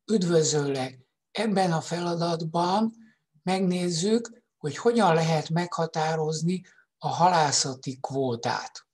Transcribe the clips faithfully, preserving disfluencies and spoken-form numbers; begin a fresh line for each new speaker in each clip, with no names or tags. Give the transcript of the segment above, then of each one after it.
Üdvözöllek! Ebben a feladatban megnézzük, hogy hogyan lehet meghatározni a halászati kvótát.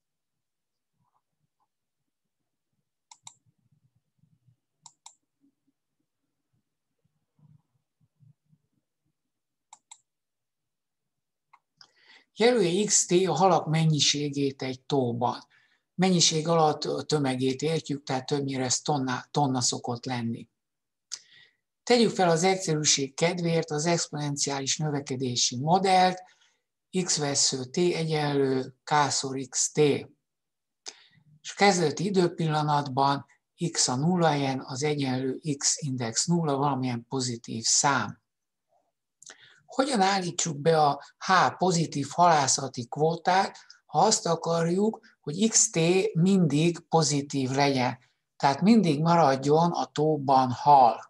Jelölje iksz té a halak mennyiségét egy tóban. Mennyiség alatt a tömegét értjük, tehát többnyire ez tonna, tonna szokott lenni. Tegyük fel az egyszerűség kedvéért az exponenciális növekedési modellt, x vessző t egyenlő k-szor iksz té. És a kezdeti időpillanatban x a nulla helyen az egyenlő x index nulla, valamilyen pozitív szám. Hogyan állítsuk be a H pozitív halászati kvótát, ha azt akarjuk, hogy iksz té mindig pozitív legyen, tehát mindig maradjon a tóban hal.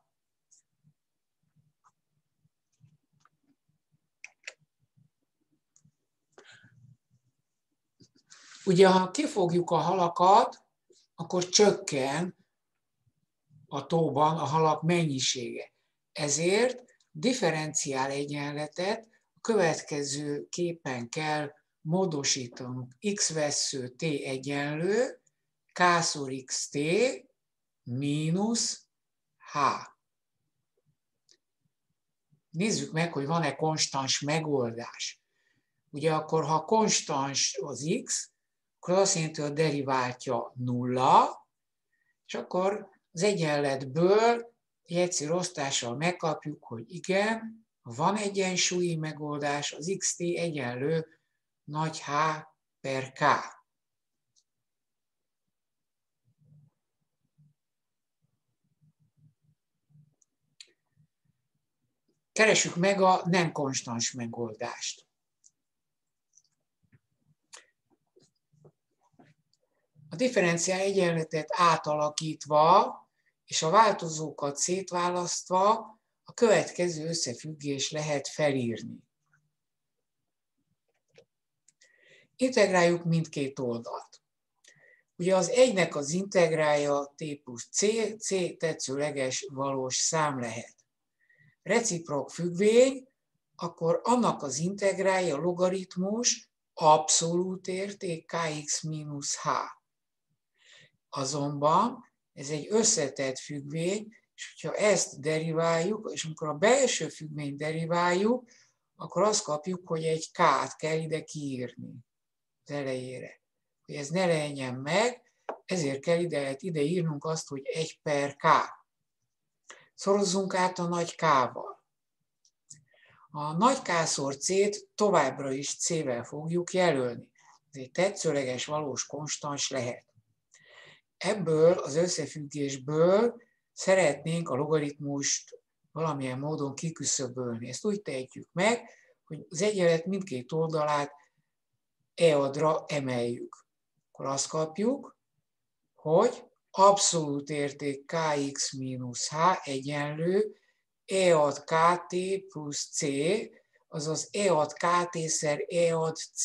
Ugye, ha kifogjuk a halakat, akkor csökken a tóban a halak mennyisége. Ezért differenciál egyenletet a következő képen kell módosítanunk. X vessző t egyenlő k-szor iksz té mínusz h. Nézzük meg, hogy van-e konstans megoldás. Ugye akkor, ha konstans az x, akkor azt jelenti, hogy a deriváltja nulla, és akkor az egyenletből egy egyszerű osztással megkapjuk, hogy igen, van egyensúlyi megoldás, az iksz té egyenlő nagy H per K. Keressük meg a nem konstans megoldást. A differenciál egyenletet átalakítva és a változókat szétválasztva a következő összefüggés lehet felírni. Integráljuk mindkét oldalt. Ugye az egynek az integrálja t plusz c, c tetszőleges valós szám lehet. Reciprok függvény, akkor annak az integrálja logaritmus abszolút érték kx mínusz h. Azonban ez egy összetett függvény, és ha ezt deriváljuk, és amikor a belső függvényt deriváljuk, akkor azt kapjuk, hogy egy k-t kell ide kiírni az elejére. Hogy ez ne legyen meg, ezért kell ide, ide írnunk azt, hogy egy per k. Szorozzunk át a nagy k-val. A nagy k-szor c-t továbbra is c-vel fogjuk jelölni. Ez egy tetszőleges valós konstans lehet. Ebből az összefüggésből szeretnénk a logaritmust valamilyen módon kiküszöbölni. Ezt úgy tehetjük meg, hogy az egyenlet mindkét oldalát e-adra emeljük. Akkor azt kapjuk, hogy abszolút érték kx mínusz h egyenlő e-ad kt plusz c, azaz e-ad kt-szer e-ad c.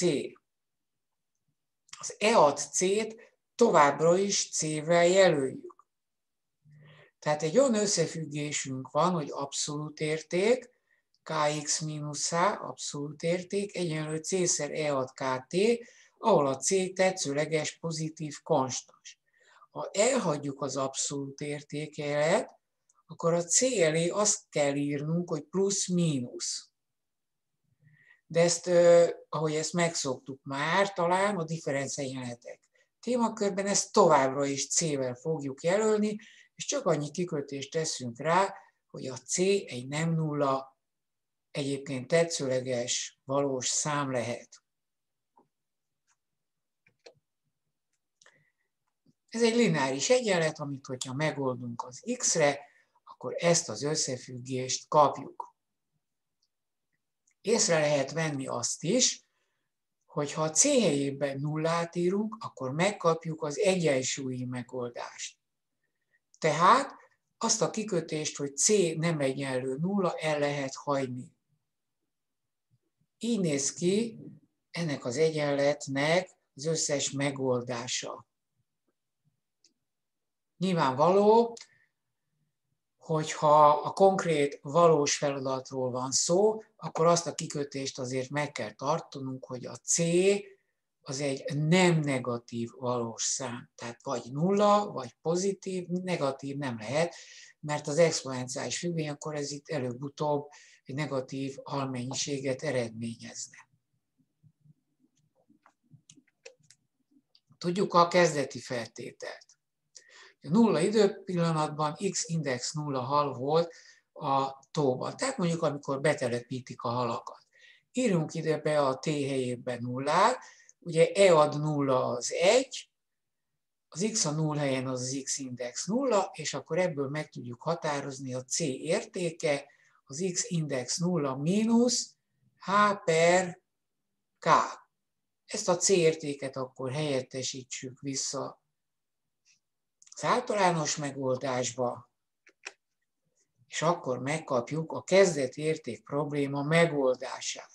Az e-ad c-t továbbra is c-vel jelöljük. Tehát egy olyan összefüggésünk van, hogy abszolút érték, kx mínusz h, abszolút érték, egyenlő c-szer e-ad kt, ahol a c tetszőleges pozitív konstans. Ha elhagyjuk az abszolút értékelet, akkor a c elé azt kell írnunk, hogy plusz-mínusz. De ezt, ahogy ezt megszoktuk már, talán a differenciáljeletek témakörben ezt továbbra is c-vel fogjuk jelölni, és csak annyi kikötést teszünk rá, hogy a c egy nem nulla, egyébként tetszőleges valós szám lehet. Ez egy lineáris egyenlet, amit hogyha megoldunk az x-re, akkor ezt az összefüggést kapjuk. Észre lehet venni azt is, hogy ha a c helyében nullát írunk, akkor megkapjuk az egyensúlyi megoldást. Tehát azt a kikötést, hogy c nem egyenlő nulla, el lehet hagyni. Így néz ki ennek az egyenletnek az összes megoldása. Nyilvánvaló, hogyha a konkrét valós feladatról van szó, akkor azt a kikötést azért meg kell tartanunk, hogy a C az egy nem negatív valós szám. Tehát vagy nulla, vagy pozitív, negatív nem lehet, mert az exponenciális függvény, akkor ez itt előbb-utóbb egy negatív halmennyiséget eredményezne. Tudjuk a kezdeti feltételt. A nulla időpillanatban x index nulla hal volt a tóban. Tehát mondjuk, amikor betelepítik a halakat. Írjunk ide be a t helyébe nullát, ugye e ad nulla az egy, az x a null helyen az az x index nulla, és akkor ebből meg tudjuk határozni a c értéke, az x index nulla mínusz h per k. Ezt a c értéket akkor helyettesítsük vissza az általános megoldásba, és akkor megkapjuk a kezdeti érték probléma megoldását.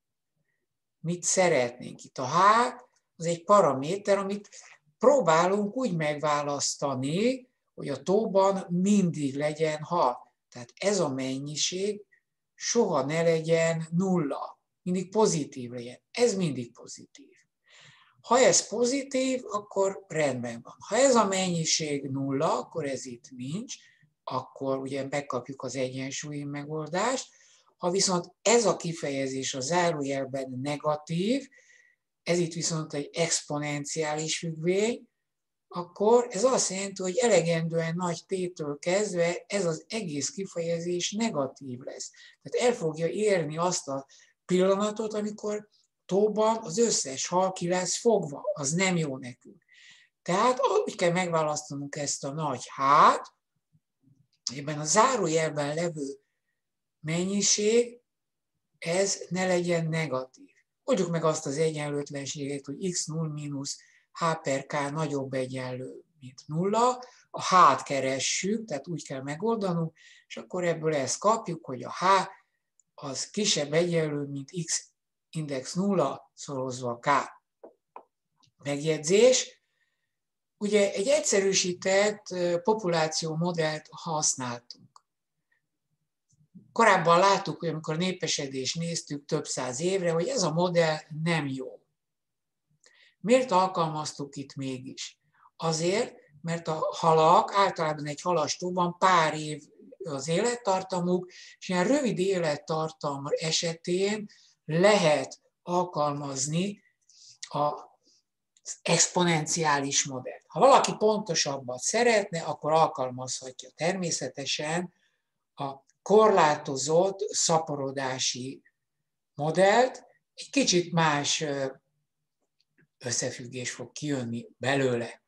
Mit szeretnénk? Itt a h az egy paraméter, amit próbálunk úgy megválasztani, hogy a tóban mindig legyen hal. Tehát ez a mennyiség soha ne legyen nulla, mindig pozitív legyen. Ez mindig pozitív. Ha ez pozitív, akkor rendben van. Ha ez a mennyiség nulla, akkor ez itt nincs, akkor ugye megkapjuk az egyensúlyi megoldást. Ha viszont ez a kifejezés a zárójelben negatív, ez itt viszont egy exponenciális függvény, akkor ez azt jelenti, hogy elegendően nagy t-től kezdve ez az egész kifejezés negatív lesz. Tehát el fogja érni azt a pillanatot, amikor tóban az összes hal ki lesz fogva. Az nem jó nekünk. Tehát úgy kell megválasztanunk ezt a nagy h-t, ebben a zárójelben levő mennyiség, ez ne legyen negatív. Oldjuk meg azt az egyenlőtlenséget, hogy x null mínusz h per k nagyobb egyenlő, mint nulla. A h-t keressük, tehát úgy kell megoldanunk, és akkor ebből ezt kapjuk, hogy a h az kisebb egyenlő, mint x index nulla szorozva k. Megjegyzés. Ugye egy egyszerűsített populációmodellt használtunk. Korábban láttuk, hogy amikor népesedést néztük több száz évre, hogy ez a modell nem jó. Miért alkalmaztuk itt mégis? Azért, mert a halak általában egy halastóban pár év az élettartamuk, és ilyen rövid élettartam esetén lehet alkalmazni az exponenciális modellt. Ha valaki pontosabbat szeretne, akkor alkalmazhatja természetesen a korlátozott szaporodási modellt, egy kicsit más összefüggés fog kijönni belőle.